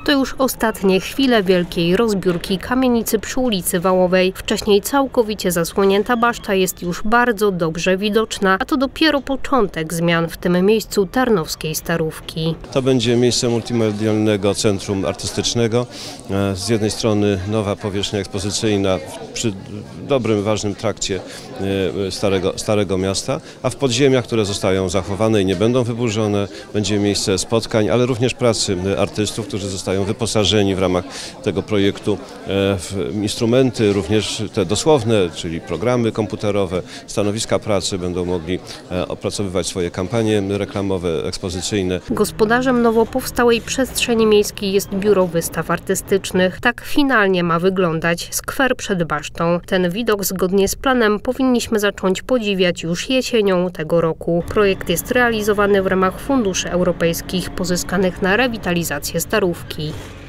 To już ostatnie chwile wielkiej rozbiórki kamienicy przy ulicy Wałowej. Wcześniej całkowicie zasłonięta baszta jest już bardzo dobrze widoczna, a to dopiero początek zmian w tym miejscu tarnowskiej Starówki. To będzie miejsce multimedialnego centrum artystycznego. Z jednej strony nowa powierzchnia ekspozycyjna przy dobrym, ważnym trakcie Starego Miasta, a w podziemiach, które zostają zachowane i nie będą wyburzone, będzie miejsce spotkań, ale również pracy artystów, którzy zostają wyposażeni w ramach tego projektu w instrumenty, również te dosłowne, czyli programy komputerowe, stanowiska pracy, będą mogli opracowywać swoje kampanie reklamowe, ekspozycyjne. Gospodarzem nowo powstałej przestrzeni miejskiej jest Biuro Wystaw Artystycznych. Tak finalnie ma wyglądać skwer przed basztą. Ten widok zgodnie z planem powinniśmy zacząć podziwiać już jesienią tego roku. Projekt jest realizowany w ramach funduszy europejskich pozyskanych na rewitalizację Starówki.